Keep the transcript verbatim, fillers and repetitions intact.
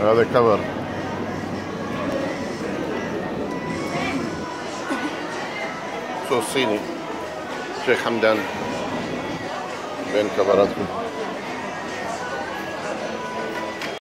هذا كفر صوص صيني شيخ حمدان بين كفراتكم.